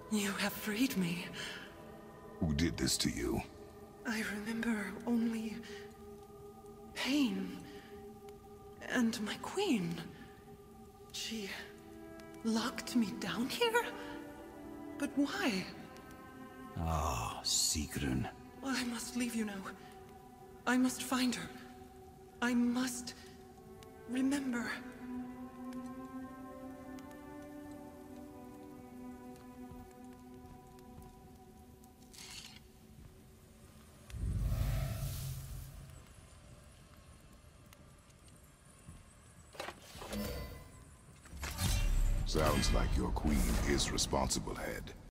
You have freed me. Who did this to you? I remember only pain. And my queen. She locked me down here? But why? Ah, Sigrun. I must leave you now. I must find her. I must remember. Sounds like your queen is responsible, Head.